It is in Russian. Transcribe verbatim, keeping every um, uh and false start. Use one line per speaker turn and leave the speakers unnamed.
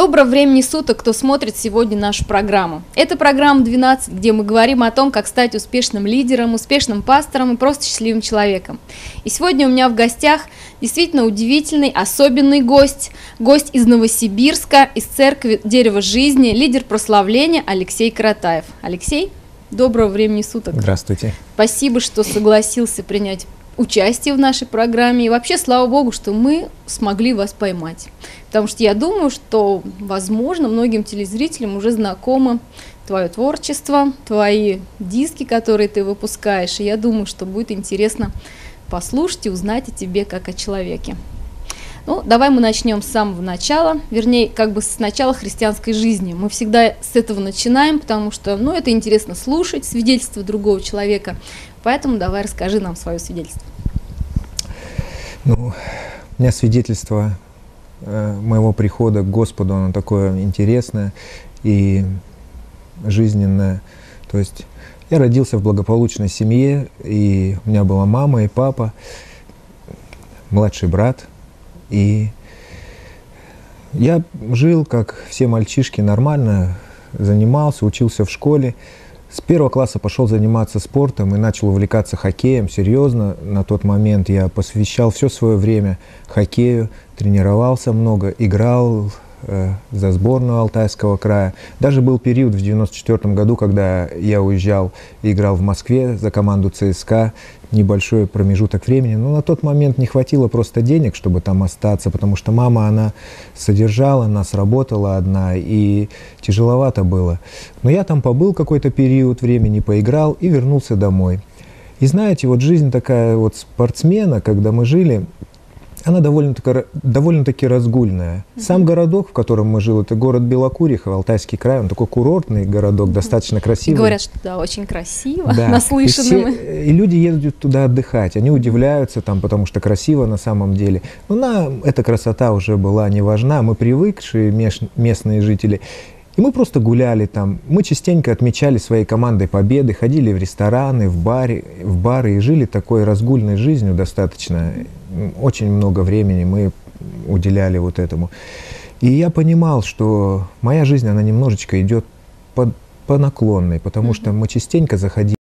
Доброго времени суток, кто смотрит сегодня нашу программу. Это программа двенадцать, где мы говорим о том, как стать успешным лидером, успешным пастором и просто счастливым человеком. И сегодня у меня в гостях действительно удивительный, особенный гость. Гость из Новосибирска, из церкви Дерево жизни, лидер прославления Алексей Каратаев. Алексей, доброго времени суток.
Здравствуйте.
Спасибо, что согласился принять участие в нашей программе. И вообще, слава Богу, что мы смогли вас поймать. Потому что я думаю, что, возможно, многим телезрителям уже знакомо твое творчество, твои диски, которые ты выпускаешь. И я думаю, что будет интересно послушать и узнать о тебе как о человеке. Ну, давай мы начнем с самого начала, вернее, как бы с начала христианской жизни. Мы всегда с этого начинаем, потому что, ну, это интересно слушать свидетельство другого человека. Поэтому давай расскажи нам свое свидетельство.
Ну, у меня свидетельство э, моего прихода к Господу, оно такое интересное и жизненное. То есть я родился в благополучной семье, и у меня была мама и папа, младший брат. И я жил, как все мальчишки, нормально, занимался, учился в школе. С первого класса пошел заниматься спортом и начал увлекаться хоккеем. Серьезно, на тот момент я посвящал все свое время хоккею, тренировался много, играл э, за сборную Алтайского края. Даже был период в девяносто четвёртом году, когда я уезжал и играл в Москве за команду ЦСКА. Небольшой промежуток времени, но на тот момент не хватило просто денег, чтобы там остаться, потому что мама, она содержала нас, работала одна, и тяжеловато было. Но я там побыл какой-то период времени, поиграл и вернулся домой. И знаете, вот жизнь такая вот спортсмена, когда мы жили, она довольно-таки, довольно-таки разгульная. Mm-hmm. Сам городок, в котором мы жили, это город Белокуриха, Алтайский край, он такой курортный городок, mm-hmm. достаточно красивый.
Говорят, что да, очень красиво,
да.
наслышанным.
И, все, и люди едут туда отдыхать, они удивляются там, потому что красиво на самом деле. Но нам эта красота уже была не важна, мы привыкшие местные жители. И мы просто гуляли там, мы частенько отмечали своей командой победы, ходили в рестораны, в бары, в бары и жили такой разгульной жизнью достаточно. Очень много времени мы уделяли вот этому. И я понимал, что моя жизнь, она немножечко идет по, по наклонной, потому mm-hmm. что мы частенько заходили